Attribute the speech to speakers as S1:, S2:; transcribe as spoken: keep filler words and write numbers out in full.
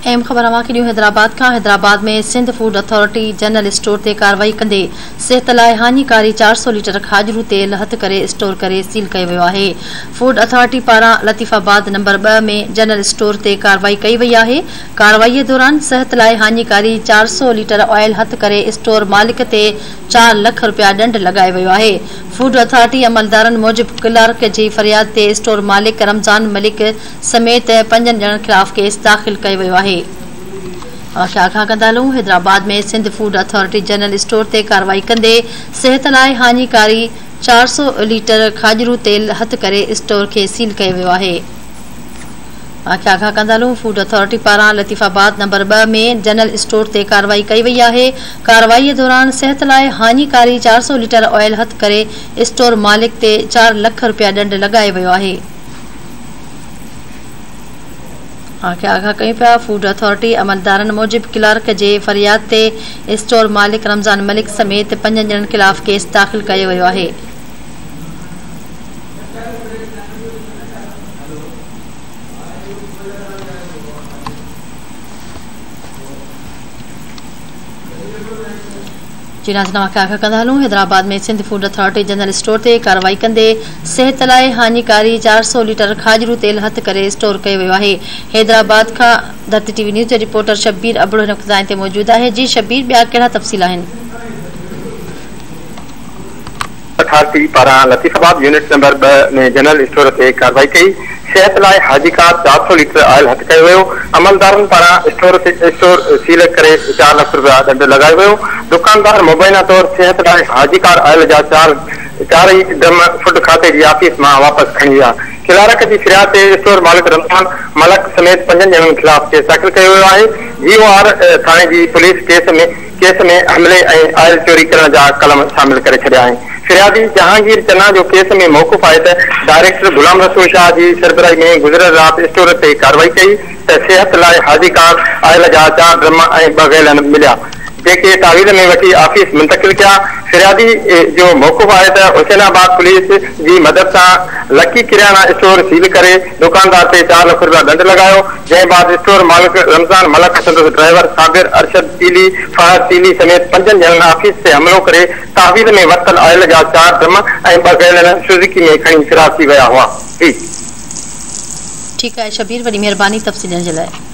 S1: अहम ख़बर अवांखे ॾियूं हैदराबाद खां। हैदराबाद में Sindh food authority general store ते कार्रवाई कंदे सिहत लाइ हानिकारी चार सौ लीटर खाजरू तेल हथ करे स्टोर करे सील कयो वियो आहे। फूड अथॉरिटी पारां लतीफ़ाबाद नंबर ॿ में जनरल स्टोर ते कार्रवाई कई वई आहे। कार्रवाईअ दौरान सिहत लाइ हानिकारी चार सौ लीटर ऑयल हथ करे स्टोर मालिक ते चार लख रुपया ॾंड लॻायो वियो आहे। फूड अथॉरिटी अमलदारनि मूजिब क्लर्क जी फरियाद ते स्टोर मालिक रमज़ान मलिक समेत पंजनि ॼणनि ख़िलाफ़ केस दाख़िल कयो वियो आहे। आगाह कंदा हलूं। हैदराबाद में Sindh food authority general store ते कार्रवाई कंदे सिहत लाइ हानिकारी चार सौ लीटर खाजरू तेल हथ करे स्टोर खे सील कयो वियो आहे। आगाह कंदा हलूं। फूड अथॉरिटी पारां लतीफ़ाबाद नंबर ॿ में जनरल स्टोर ते कार्रवाई कई वई आहे। कार्रवाईअ दौरान सिहत लाइ हानिकारी चार सौ लीटर ऑयल हथ करे स्टोर मालिक ते चार लख रुपया ॾंड लॻायो वियो आहे। आगाह कयूं पिया। फूड अथॉरिटी अमलदारनि मूजिब क्लर्क जे फरियाद ते स्टोर मालिक रमज़ान मलिक समेत पंजनि ॼणनि ख़िलाफ़ केस दाख़िल कयो वियो आहे। जी नाज़रीन, आगाह कंदा हलूं। हैदराबाद में Sindh food authority general store ते कार्रवाई कंदे सिहत लाइ हानिकारी चार सौ लीटर खाजरू तेल हथ करे स्टोर कयो वियो आहे। हैदराबाद खां धरती टीवी न्यूज़ जो रिपोर्टर शब्बीर अबड़ो हिन वक़्तु ते मौजूद आहे। जी शब्बीर, ॿिया कहिड़ा तफ़सील आहिनि?
S2: अथॉरिटी पारां लतीफ़ाबाद यूनिट नंबर ॿ में जनरल स्टोर ते कार्रवाई कई। सिहत लाइ हाजिकार चार सौ लीटर ऑयल हथ कयो वियो। अमलदारनि पारां स्टोर स्टोर सील करे चार लख रुपया ॾंड लॻायो वियो। दुकानदार मुबैना तौर सिहत लाइ हाजिकार ऑयल जा चार चार ई ड्रम फूड खाते जी ऑफिस मां वापसि खणी विया। क्लर्क जी फिरियाद ते स्टोर मालिक रमज़ान मलिक समेत पंजनि ॼणनि ख़िलाफ़ केस दाख़िल कयो वियो आहे। जी ओ आर थाणे जी पुलिस केस में केस में हमले ऐं ऑयल चोरी करण जा कलम शामिल करे छॾिया आहिनि। फिरियादी जहांगीर चन्ना जो केस में मौक़ूफ़ आहे त डायरेक्टर गुलाम रसूल शाह जी सरबराही में गुज़िरियल राति स्टोर ते कार्रवाई कई त सिहत लाइ हाजिकार ऑयल जा चार ड्रम ऐं ॿ गैलन मिलिया, जेके तावीज़ में वठी ऑफिस मुंतकिल किया। फिरियादी जो मौक़ूफ़ आहे त हुसैनाबाद पुलिस जी मदद सां लकी किराना स्टोर सील करे दुकानदार ते चार लख रुपया ॾंड लॻायो, जंहिं बाद स्टोर मालिक रमज़ान मलिक संदसि ड्राइवर साबिर अरशद तीली फहद तीली समेत पंजनि ॼणनि ऑफिस ते हमलो करे तावीज़ में वरितल ऑयल जा चार ड्रम ऐं ॿ गैलन सुज़ुकी में खणी फिरार थी विया हुआ।
S1: ठीकु आहे शबीर, वॾी महिरबानी तफ़सीलनि जे लाइ।